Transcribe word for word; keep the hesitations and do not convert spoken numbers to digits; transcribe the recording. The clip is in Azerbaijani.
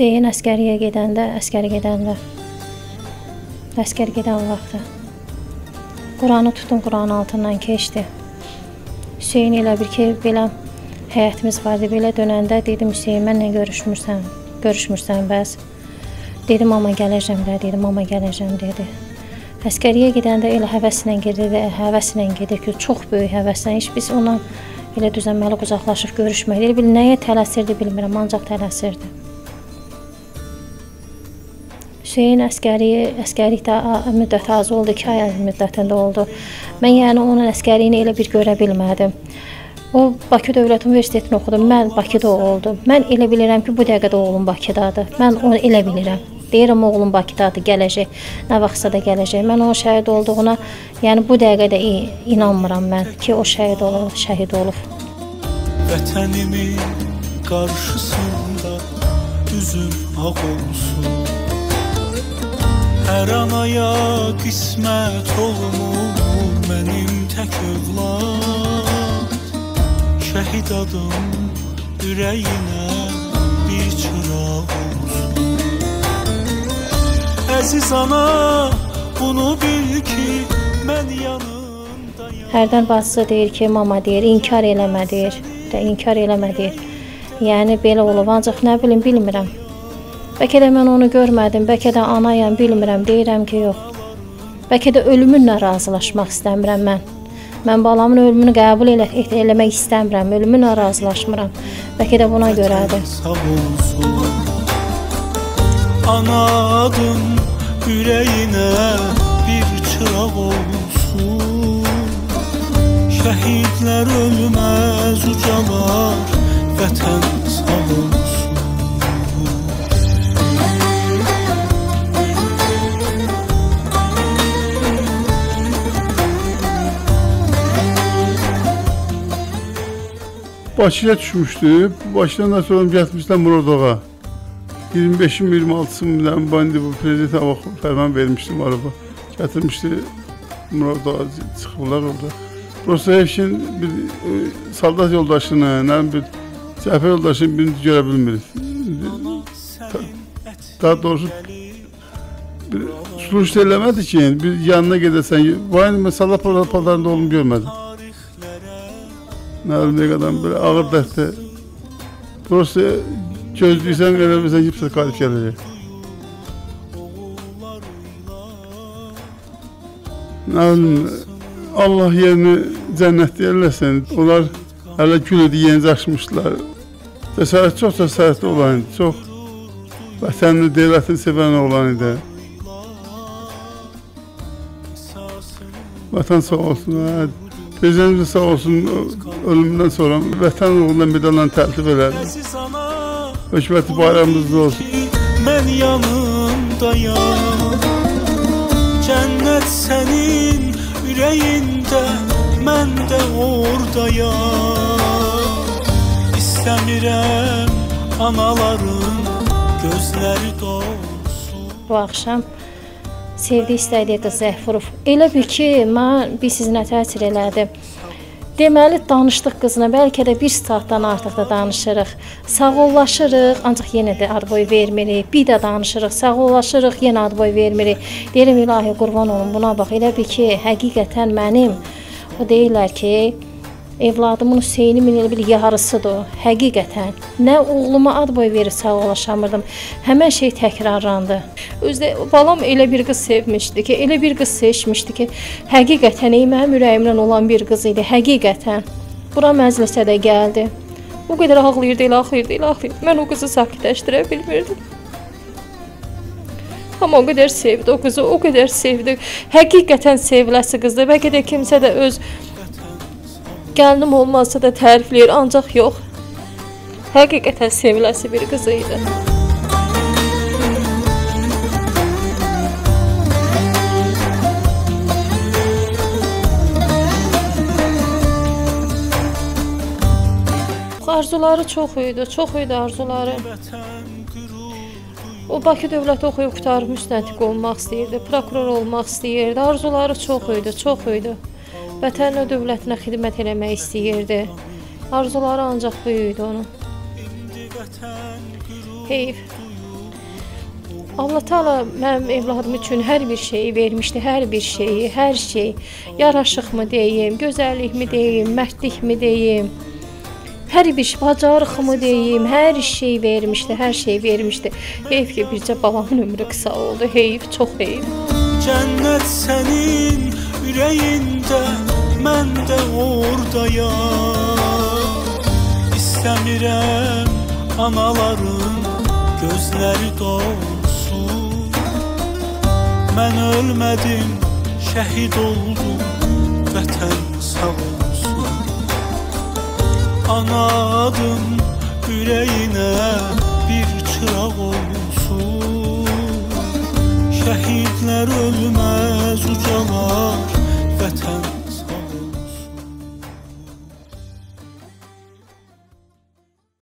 Hüseyin əskəriyə gedəndə, əskər gedəndə, əskər gedən vaxtı Quranı tutun, Quranın altından keçdi. Hüseyin elə bir ki, belə həyətimiz vardı, belə dönəndə dedim, Hüseyin, mənlə görüşmürsən, görüşmürsən bəs. Dedim, amma gələcəm də, dedim, amma gələcəm dedi. Əskəriyə gedəndə elə həvəslə gedir, həvəslə gedir ki, çox böyük həvəslə, heç biz ondan elə düzənməli uzaqlaşıb görüşmək deyil. Nəyə tələsirdi bilmirəm, ancaq tələsirdi. Hüseyin əskəri, əskərlikdə müddət az oldu, iki ay müddətində oldu. Mən yəni onun əskərliyini elə bir görə bilmədim. O, Bakı Dövlət Universitetini oxudum, mən Bakıda oldum. Mən elə bilirəm ki, bu dəqiqədə oğlum Bakıdadır. Mən onu elə bilirəm. Deyirəm, oğlum Bakıdadır, gələcək, nə vaxtsa da gələcək. Mən o şəhid olduğuna, yəni bu dəqiqədə inanmıram mən ki, o şəhid olub, şəhid olub. Vətənimin qarşısında üzüm ağ olsun. Hər anaya qismət olmur mənim tək övlad. Şəhid adım ürəyinə bir çıraq olsun. Əziz ana, bunu bil ki, mən yanındayam. Hərdən bacısı deyir ki, mama deyir, inkar eləmə deyir, də inkar eləmə deyir. Yəni belə olub, ancaq nə bilim, bilmirəm. Bəlkə də mən onu görmədim, bəlkə də anayam, bilmirəm, deyirəm ki, yox. Bəlkə də ölümünlə razılaşmaq istəmirəm mən. Mən balamın ölümünü qəbul elə, eləmək istəmirəm, ölümünlə razılaşmıram. Bəlkə də buna görədir. Ana adım ürəyinə bir çıraq olsun. Şəhidlər ölməz ucalar, vətən sağ olsun. Bakıya düşmüşdü. Bakıdan sonra gəlmişlər Muradoğa. iyirmi beşim iyirmi altısım bandi bu prezident hava fərman vermişdi araba. Gətirmişdi Muradoğa, çıxıblar orada. Dostoyevskinin bir saldat yoldaşını, nə bir cəbhə yoldaşını birini görə bilmirik. Daha doğrusu bir sürüş eləmədi ki, bir yanına gedəsən, vay mən saldat paltarında olduğunu görmədim. Nə bilim, nə qədər belə ağır dəstə. Prosta gözləyirsən, elə bilirsən ki, pis qalib gələcək. Nə bilim, Allah yerini cənnətdə yerləsin. Onlar hələ gül idi, yenicə açmışlar. Cəsarət çox cəsarətli olan idi, çox vətənini, devlətini sevən olan idi. Vətən sağ olsun, hə. Prezidentimiz sağ olsun, ölümündən sonra vətən uğruna medallarını təltif elədi. Hökuməti bayramımızda olsun. Mən yanındayam. Cənnət sənin ürəyində, mən də oradayam. İstəmirəm anaların gözləri dolsun. Bu axşam sevdi istədiyi qız Zəhfurov. Elə bil ki, mən bir sizinə təsir elədi. Deməli, danışdıq qızına, bəlkə də bir saatdan artıq da danışırıq. Sağollaşırıq, ancaq yenə də ad boy vermirik. Bir də danışırıq, sağollaşırıq, yenə ad boy vermirik. Deyirəm, ilahi, qurban olun, buna bax. Elə bil ki, həqiqətən mənim, o deyirlər ki, evladımın Hüseynimin elə bil yarısıdır o, həqiqətən. Nə oğluma ad boy verir, sağollaşamırdım. Həmən şey təkrarlandı. Özdə balam elə bir qız sevmişdi ki, elə bir qız seçmişdi ki, həqiqətən mənim ürəyimdən olan bir qız idi, həqiqətən. Bura məclisə də gəldi. O qədər ağlayırdı, elə ağlayırdı, elə ağlayırdı. Mən o qızı sakitləşdirə bilmirdim. Amma o qədər sevdi o qızı, o qədər sevdi. Həqiqətən seviləsi qızdır. Bəlkə də kimsə də öz gəlinim olmazsa da tərifləyir, ancaq yox. Həqiqətən seviləsi bir qız idi. Arzuları çox idi, çox idi arzuları. O Bakı Dövlət oxuyub qutarıb müstəntiq olmaq istəyirdi, prokuror olmaq istəyirdi. Arzuları çox idi, çox idi. Vətəninə, dövlətinə xidmət eləmək istəyirdi. Arzuları ancaq bu idi onun. Heyf. Allah Teala mənim evladım üçün hər bir şeyi vermişdi, hər bir şeyi, hər şey. Yaraşıqmı deyim, gözəllikmi deyim, mərdlikmi deyim, hər bir şey, bacarıqmı deyim, hər şey vermişdi, hər şey vermişdi. Heyf ki, bircə babamın ömrü qısa oldu, heyf, çox heyf. Cənnət sənin ürəyində, mən də oradayam. İstəmirəm anaların gözləri dolsun. Mən ölmədim, şəhid oldum, vətən sağ olsun. Ana adım ürəyinə bir çıraq olsun. Şəhidlər ölməz ucalar, vətən